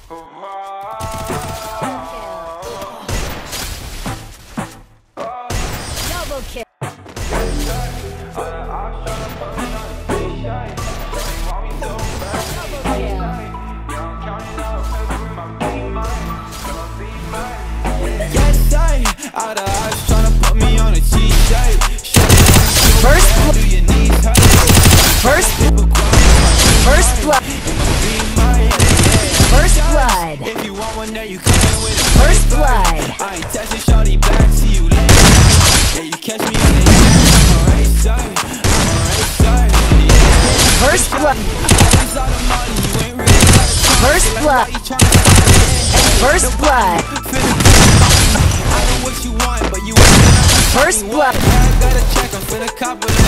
Double kill. Yes, I out of eyes tryna put me on a cheat day. First Do your knees hurt? First blood. First blood. If you want one, then you coming with it. First blood. I ain't texting shorty back, see you later. Yeah, you catch me in the air. I'm a racer, I'm a racer. Yeah. First blood. It's all the money, you ain't really got a chance. First blood. First blood. I know what you want, but you ain't. First blood. I gotta check, I'm finna cop with it.